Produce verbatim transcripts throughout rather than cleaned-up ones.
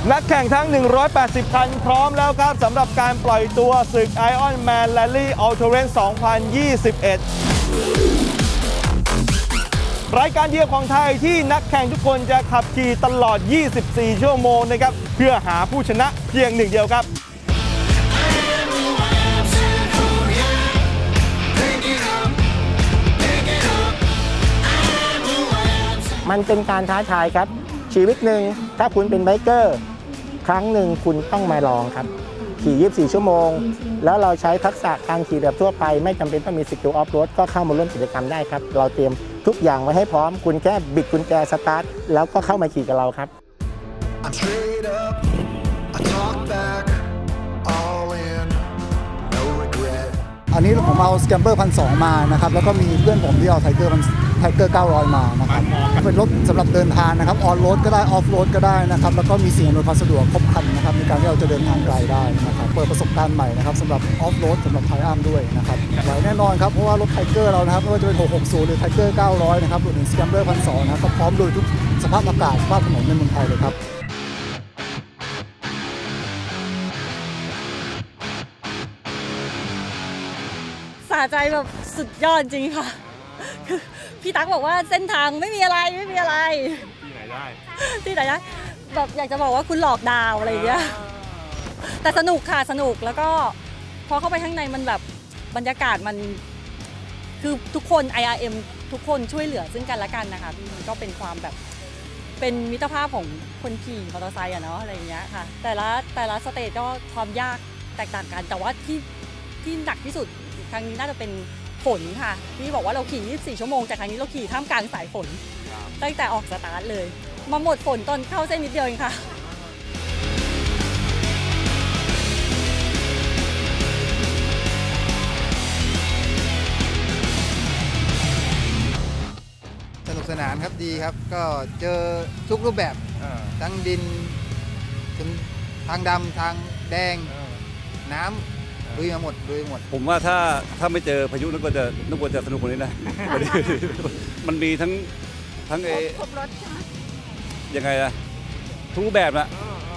นักแข่งทั้งหนึ่งร้อยแปดสิบคันพร้อมแล้วครับสำหรับการปล่อยตัวศึก Ironman Rally All-Terrain สองพันยี่สิบเอ็ด รายการเดียวของไทยที่นักแข่งทุกคนจะขับขี่ตลอด ยี่สิบสี่ ชั่วโมงนะครับเพื่อหาผู้ชนะเพียงหนึ่งเดียวครับมันเป็นการท้าทายครับชีวิตหนึ่งถ้าคุณเป็นไบเกอร์ครั้งหนึ่งคุณต้องมาลองครับขี่ยี่สิบสี่ชั่วโมงแล้วเราใช้ทักษะการขี่แบบทั่วไปไม่จำเป็นต้องมีสกิลออฟโรดก็เข้ามาร่วมกิจกรรมได้ครับเราเตรียมทุกอย่างไว้ให้พร้อมคุณแค่บิดกุญแจสตาร์ทแล้วก็เข้ามาขี่กับเราครับอันนี้ผมเอาสแกมเบอร์พันสองมานะครับแล้วก็มีเพื่อนผมที่เอาไทเกอร์พันไทเกอร์เก้าร้อยมานะครับเป็นรถสำหรับเดินทางนะครับออนโรดก็ได้ออฟโรดก็ได้นะครับแล้วก็มีสิ่งอำนวยความสะดวกครบครันนะครับในการที่เราจะเดินทางไกลได้นะครับเปิดประสบการณ์ใหม่นะครับสำหรับออฟโรดสำหรับไทอัมด้วยนะครับไหวแน่นอนครับเพราะว่ารถไทเกอร์เรานะครับไม่ว่าจะเป็นหกหกศูนย์หรือไทเกอร์เก้าร้อยนะครับรวมถึงสแกมเบอร์พันสองนะครับก็พร้อมโดยทุกสภาพอากาศสภาพถนนในเมืองไทยเลยครับสะใจแบบสุดยอดจริงค่ะคือพี่ตั๊กบอกว่าเส้นทางไม่มีอะไรไม่มีอะไรที่ไหนได้ที่ไหนได้แบบอยากจะบอกว่าคุณหลอกดาวอะไรอย่างเงี้ยแต่สนุกค่ะสนุกแล้วก็พอเข้าไปข้างในมันแบบบรรยากาศมันคือทุกคน ไอ อาร์ เอ็ม ทุกคนช่วยเหลือซึ่งกันและกันนะคะมันก็เป็นความแบบเป็นมิตรภาพของคนขี่มอเตอร์ไซค์อะเนาะอะไรอย่างเงี้ยค่ะแต่ละแต่ละสเตจก็ความยากแตกต่างกันแต่ว่าที่ที่หนักที่สุดครั้งนี้น่าจะเป็นฝนค่ะที่บอกว่าเราขี่ยี่สิบสี่ชั่วโมงแต่ครั้งนี้เราขี่ท่ามกลางสายฝนตั้งแต่ออกสตาร์ทเลยมาหมดฝนตอนเข้าเส้นนิดเดียวเองค่ะสนุกสนานครับดีครับก็เจอทุกรูปแบบทั้งดินทางดำทางแดงน้ำลุยมาหมดลุยหมดผมว่าถ้าถ้าไม่เจอพายุนึกว่าจะนึกว่าจะสนุกกว่านี้นะ มันมีทั้งทั้งเอครบรถยังไงอะทุกแบบนะ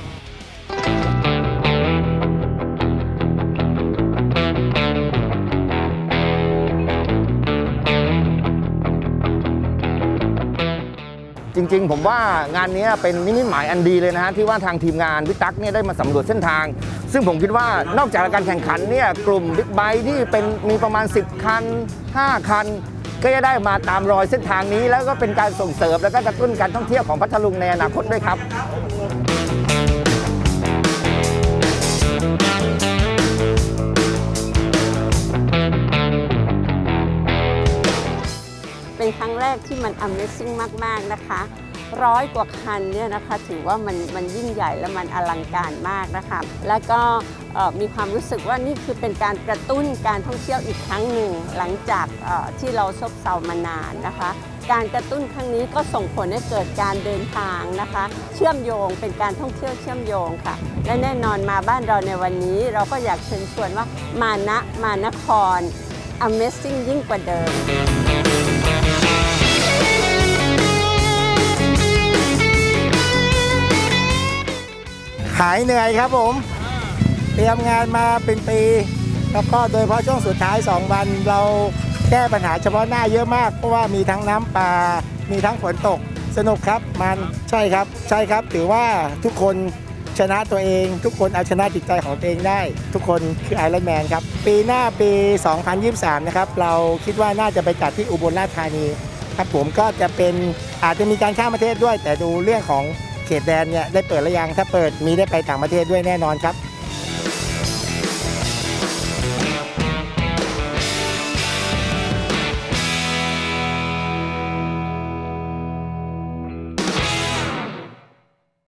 จริงๆผมว่างานนี้เป็นนิมิตหมายอันดีเลยนะฮะที่ว่าทางทีมงานพี่ตั๊กเนี่ยได้มาสำรวจเส้นทางซึ่งผมคิดว่านอกจากการแข่งขันเนี่ยกลุ่มบิ๊กไบค์ที่เป็นมีประมาณสิบคันห้าคันก็จะได้มาตามรอยเส้นทางนี้แล้วก็เป็นการส่งเสริมแล้วก็กระตุ้นการท่องเที่ยวของพัทลุงในอนาคตด้วยครับเป็นครั้งแรกที่มัน Amazing มากๆนะคะร้อยกว่าคันเนี่ยนะคะถือว่ามันมันยิ่งใหญ่และมันอลังการมากนะคะแล้วก็มีความรู้สึกว่านี่คือเป็นการกระตุ้นการท่องเที่ยวอีกครั้งหนึ่งหลังจากที่เราซบเซามานานนะคะการกระตุ้นครั้งนี้ก็ส่งผลให้เกิดการเดินทางนะคะเชื่อมโยงเป็นการท่องเที่ยวเชื่อมโยงค่ะและแน่นอนมาบ้านเราในวันนี้เราก็อยากเชิญชวนว่ามานะมานคร Amazing ยิ่งกว่าเดิมหายเหนื่อยครับผมเตรียมงานมาเป็นปีแล้วก็โดยเฉพาะช่วงสุดท้ายสองวันเราแก้ปัญหาเฉพาะหน้าเยอะมากเพราะว่ามีทั้งน้ำป่ามีทั้งฝนตกสนุกครับมันใช่ครับใช่ครับถือว่าทุกคนชนะตัวเองทุกคนเอาชนะจิตใจของตัวเองได้ทุกคนคือไอรอนแมนครับปีหน้าปีสองพันยี่สิบสามนะครับเราคิดว่าน่าจะไปจัดที่อุบลราชธานีครับผมก็จะเป็นอาจจะมีการข้ามประเทศด้วยแต่ดูเรื่องของเขตแดนเนี่ยได้เปิดหรือยังถ้าเปิดมีได้ไปต่างประเทศด้วยแน่นอนครับ